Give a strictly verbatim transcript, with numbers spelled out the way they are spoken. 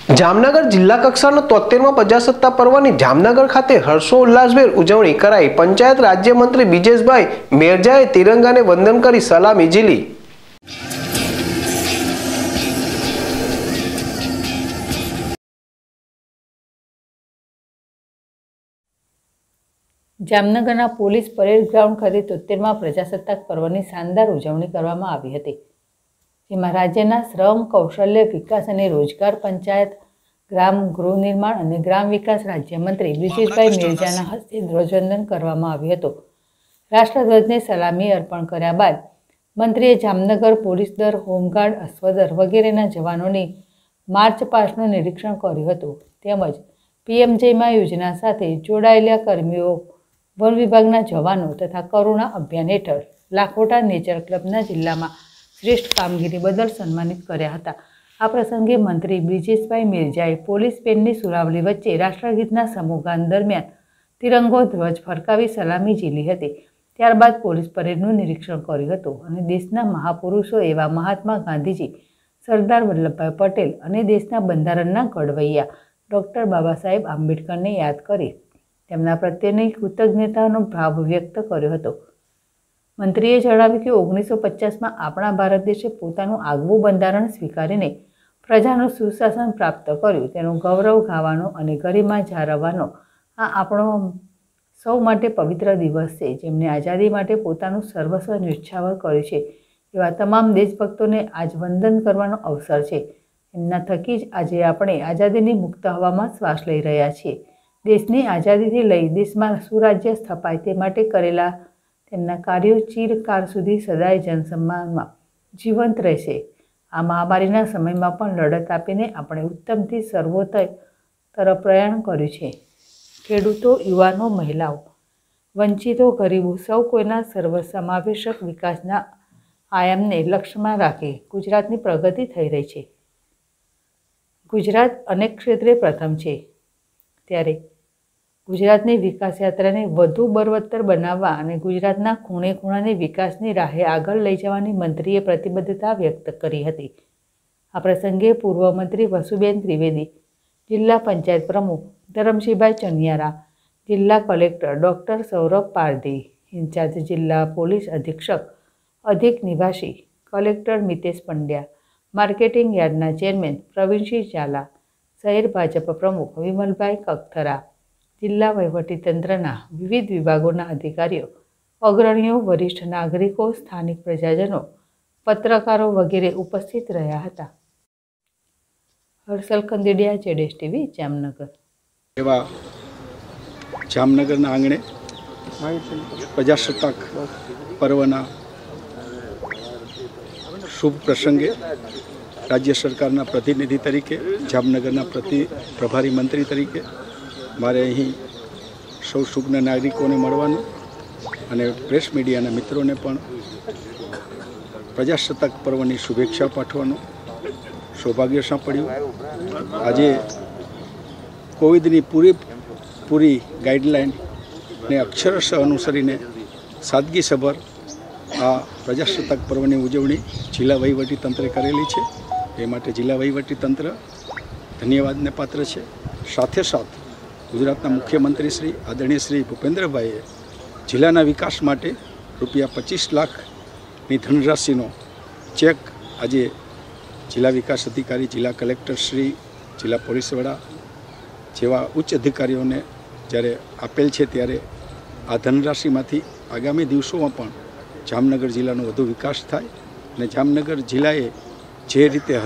જામનગર જિલ્લા કક્ષાનો તોતેરમાં પ્રજાસત્તાક પર્વની જામનગર ખાતે હર્ષોલ્લાસભેર ઉજવણી કરાઈ। પંચાયત રાજ્યમંત્રી બ્રિજેશભાઈ મેરજાએ તિરંગાને વંદન કરી સલામી ઝીલી। જામનગરના પોલીસ પરેડ ગ્રાઉન્ડ ખાતે તોતેરમાં પ્રજાસત્તાક પર્વની શાનદાર ઉજવણી કરવામાં આવી હતી, જેમાં રાજ્યના શ્રમ, કૌશલ્ય વિકાસ અને રોજગાર, પંચાયત, ગ્રામ ગૃહ નિર્માણ અને ગ્રામ વિકાસ રાજ્યમંત્રી બ્રિજેશભાઈ મેરજાના હસ્તે ધ્વજવંદન કરવામાં આવ્યું હતું। રાષ્ટ્રધ્વજને સલામી અર્પણ કર્યા બાદ મંત્રીએ જામનગર પોલીસ દળ, હોમગાર્ડ, અશ્વદળ વગેરેના જવાનોની માર્ચ પાસ્ટનું નિરીક્ષણ કર્યું હતું, તેમજ પીએમજેમાં યોજના સાથે જોડાયેલા કર્મીઓ, વન વિભાગના જવાનો તથા કરુણા અભિયાન હેઠળ લાખોટા નેચર ક્લબના જિલ્લામાં શ્રેષ્ઠ કામગીરી બદલ સન્માનિત કર્યા હતા। આ પ્રસંગે મંત્રી બ્રિજેશભાઈ મેરજાએ પોલીસ પેનની સુરાવલી વચ્ચે રાષ્ટ્રગીતના સમૂહગાન દરમિયાન તિરંગો ધ્વજ ફરકાવી સલામી ઝીલી હતી। ત્યારબાદ પોલીસ પરેડનું નિરીક્ષણ કર્યું હતું અને દેશના મહાપુરુષો એવા મહાત્મા ગાંધીજી, સરદાર વલ્લભભાઈ પટેલ અને દેશના બંધારણના ઘડવૈયા ડૉક્ટર બાબા સાહેબ આંબેડકરને યાદ કરી તેમના પ્રત્યેની કૃતજ્ઞતાનો ભાવ વ્યક્ત કર્યો હતો। મંત્રીએ જણાવ્યું કે ઓગણીસો પચાસમાં આપણા ભારત દેશે પોતાનું આગવું બંધારણ સ્વીકારીને પ્રજાનું સુશાસન પ્રાપ્ત કર્યું, તેનું ગૌરવ ગાવાનો અને ગરિમા જાળવવાનો આ આપણો સૌ માટે પવિત્ર દિવસ છે। જેમને આઝાદી માટે પોતાનું સર્વસ્વ ન્યોછાવર કર્યું છે એવા તમામ દેશભક્તોને આજ વંદન કરવાનો અવસર છે। એમના થકી જ આજે આપણે આઝાદીની મુક્ત હવામાં શ્વાસ લઈ રહ્યા છીએ। દેશની આઝાદીથી લઈ દેશમાં સુરાજ્ય સ્થપાય તે માટે કરેલા તેમના કાર્યો ચિરકાળ સુધી સદાય જનસન્માનમાં જીવંત રહેશે। આ મહામારીના સમયમાં પણ લડત આપીને આપણે ઉત્તમથી સર્વોત્તમ તરફ પ્રયાણ કર્યું છે। ખેડૂતો, યુવાનો, મહિલાઓ, વંચિતો, ગરીબો સૌ કોઈના સર્વસમાવેશક વિકાસના આયામને લક્ષ્યમાં રાખી ગુજરાતની પ્રગતિ થઈ રહી છે। ગુજરાત અનેક ક્ષેત્રે પ્રથમ છે, ત્યારે ગુજરાતની વિકાસ યાત્રાને વધુ બળવત્તર બનાવવા અને ગુજરાતના ખૂણે ખૂણાને વિકાસની રાહે આગળ લઈ જવાની મંત્રીએ પ્રતિબદ્ધતા વ્યક્ત કરી હતી। આ પ્રસંગે પૂર્વ મંત્રી વસુબેન ત્રિવેદી, જિલ્લા પંચાયત પ્રમુખ ધરમસિંહભાઈ ચનિયારા, જિલ્લા collector doctor Saurabh Pardhi, incharge જિલ્લા પોલીસ અધિક્ષક અધિક નિવાસી કલેક્ટર મિતેશ પંડ્યા, માર્કેટિંગ યાર્ડના ચેરમેન પ્રવીણસિંહ ઝાલા, શહેર ભાજપ પ્રમુખ વિમલભાઈ કગથરા, જિલ્લા વહીવટીતંત્રના વિવિધ વિભાગોના અધિકારીઓ, અગ્રણીઓ, વરિષ્ઠ નાગરિકો, સ્થાનિક પ્રજાજનો, પત્રકારો વગેરે ઉપસ્થિત રહ્યા હતા। હર્ષલ કંદિડિયા, જેડેશ ટીવી, જામનગર। એવા જામનગરના આંગણે પ્રજાસત્તાક પર્વના શુભ પ્રસંગે રાજ્ય સરકારના પ્રતિનિધિ તરીકે, જામનગરના પ્રતિ પ્રભારી મંત્રી તરીકે મારે અહીં સૌ સુજ્ઞ નાગરિકોને મળવાનું અને પ્રેસ મીડિયાના મિત્રોને પણ પ્રજાસત્તાક પર્વની શુભેચ્છા પાઠવવાનું સૌભાગ્ય સાંપડ્યું। આજે કોવિડની પૂરેપૂરી ગાઈડલાઇનને અક્ષરશઃ અનુસરીને સાદગીસભર આ પ્રજાસત્તાક પર્વની ઉજવણી જિલ્લા વહીવટીતંત્રે કરેલી છે, એ માટે જિલ્લા વહીવટીતંત્ર ધન્યવાદને પાત્ર છે। સાથે સાથ ગુજરાતના મુખ્યમંત્રી શ્રી આદરણીય શ્રી ભૂપેન્દ્રભાઈએ જિલ્લાના વિકાસ માટે રૂપિયા પચીસ લાખની ધનરાશિનો ચેક આજે જિલ્લા વિકાસ અધિકારી, જિલ્લા કલેક્ટર શ્રી, જિલ્લા પોલીસ વડા જેવા ઉચ્ચ અધિકારીઓને જ્યારે આપેલ છે, ત્યારે આ ધનરાશિમાંથી આગામી દિવસોમાં પણ જામનગર જિલ્લાનો વધુ વિકાસ થાય અને જામનગર જિલ્લાએ જે રીતે